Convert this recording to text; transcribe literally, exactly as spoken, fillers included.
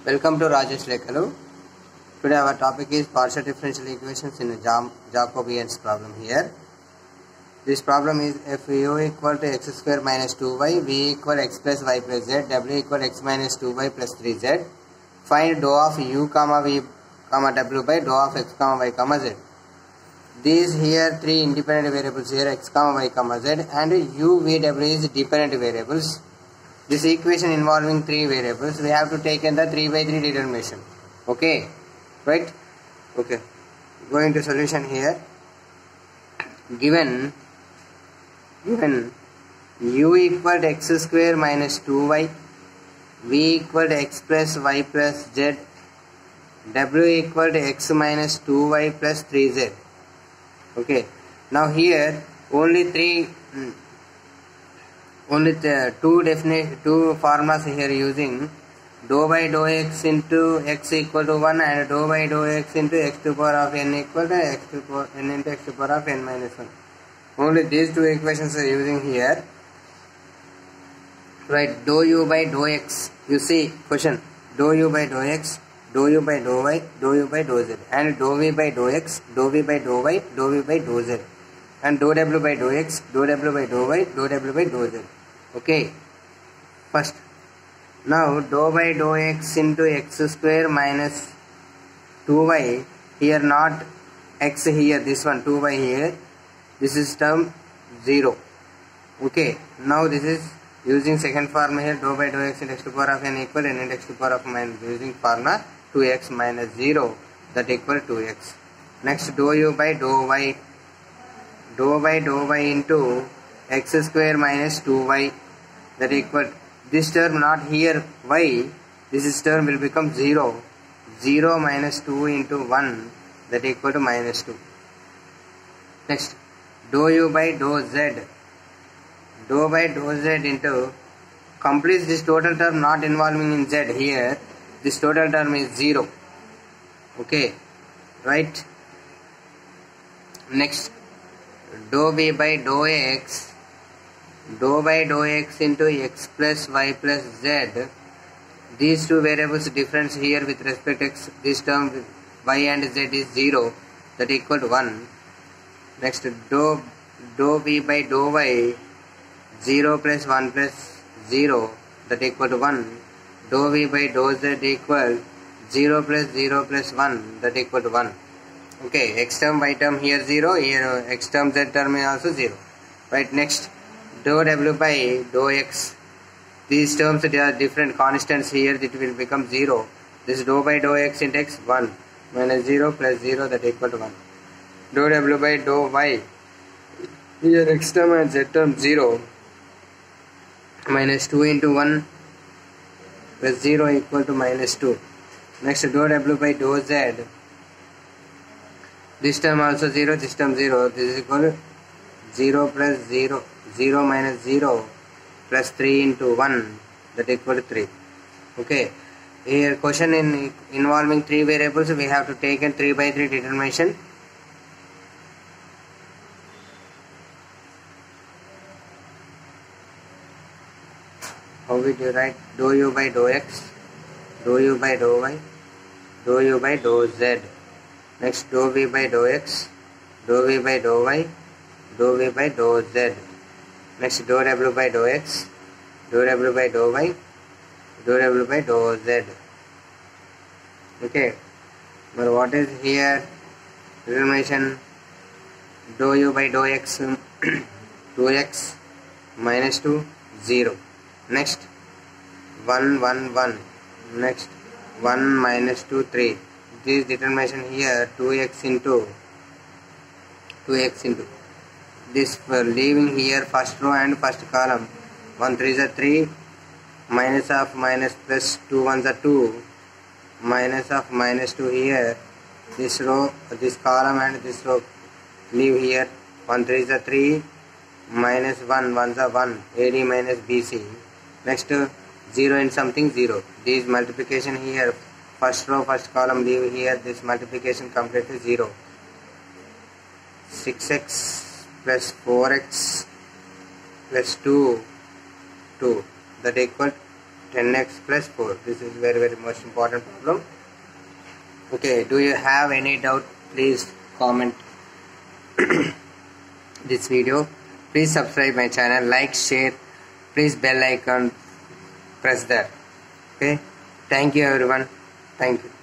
Welcome to Rajesh Lekalu. Today our topic is partial differential equations in a Jacobian's problem here. This problem is if u equal to x square minus two y, v equal x plus y plus z, w equal x minus two y plus three z. Find dou of u comma v comma w by dou of x comma y comma z. These here three independent variables here x comma y comma z, and u, v, w is dependent variables. This equation involving three variables, we have to take in the three by three determination. Okay, right? Okay, going to solution here. Given given u equal to x square minus two y, v equal to x plus y plus z, w equal to x minus two y plus three z. Okay, now here only three only the two definite two formulas here using dou by dou x into x equal to one and dou by dou x into x to the power of n equal to x to the power n into x to the power of n minus one. Only these two equations are using here. Right, dou u by dou x. You see question, dou u by dou x, dou u by dou y, dou u by dou z, and dou v by dou x, dou v by dou y, dou v by dou z, and dou w by dou x, dou w by dou y, dou w by dou z. Okay, first now dou by dou x into x square minus two y, here not x here, this one two y here, this is term zero. Okay, now this is using second formula here, dou by dou x into x to the power of n equal n into x to the power of minus, using formula two x minus zero, that equal two x. Next dou u by dou y, dou by dou y into x square minus two y, that equal this term not here y, this is term will become zero, zero minus two into one, that equal to minus two. Next dou u by dou z, dou by dou z into complete this total term not involving in z here, this total term is zero. Okay, right. Next dou v by dou x, dou by dou x into x plus y plus z. These two variables difference here with respect to x, this term with y and z is zero, that equal to one. Next dou dou v by dou y, zero plus one plus zero, that equal to one. Dou v by dou z equal zero plus zero plus one, that equal to one. Okay, x term y term here zero, here x term z term is also zero. Right, next dou w by dou x, these terms they are different constants here, it will become zero. This dou by dou x into x one minus zero plus zero, that equal to one. Dou w by dou y, here x term and z term zero minus two into one plus zero equal to minus two. Next dou w by dou z, this term also zero, this term zero, this is equal to zero plus zero, zero minus zero plus three into one, that equal to three. Okay, here question in involving three variables, we have to take in three by three determination. How will you write? Dou u by dou x, dou u by dou y, dou u by dou z. Next dou v by dou x, dou v by dou y, dou v by dou z. Next dou w by dou x, dou w by dou y, dou w by dou z. Okay, but what is here determination? Dou u by dou x, two x minus two, zero. Next one, one, one. Next one minus two, three. This determination here two x into two x into this, for leaving here first row and first column. one three is three, minus of minus plus two ones are two, minus of minus two here, this row, this column and this row leave here. one three is three, minus one ones are one, A D minus B C. Next zero and something zero. This multiplication here, first row first column leave here, this multiplication completely zero. six x plus four x plus two, two, that equal ten x plus four. This is very very most important problem. Okay, do you have any doubt? Please comment this video. Please subscribe my channel, like, share, please bell icon press that. Okay, thank you everyone, thank you.